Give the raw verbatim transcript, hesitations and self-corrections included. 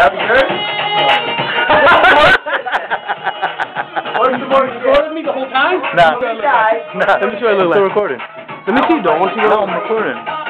Yeah, you good? What, you recorded me the whole time? Nah. Nah. Let me show you a little. Still recording. Let me see, though. I want you to No, I'm recording.